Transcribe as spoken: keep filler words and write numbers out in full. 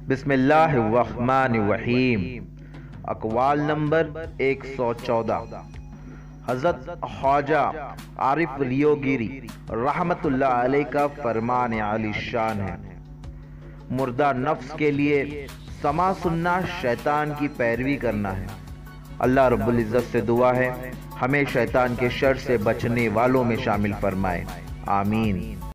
बिस्मिल्लाहिर्रहमानिर्रहीम। अकवाल नंबर एक सौ चौदह। हज़रत ख्वाजा आरिफ लियोगिरी रहमतुल्लाह अलैह का फरमान आली शान है, मुर्दा नफ्स के लिए समा सुनना शैतान की पैरवी करना है। अल्लाह रब्बुल इज़्ज़त से दुआ है हमें शैतान के शर से बचने वालों में शामिल फरमाए। आमीन।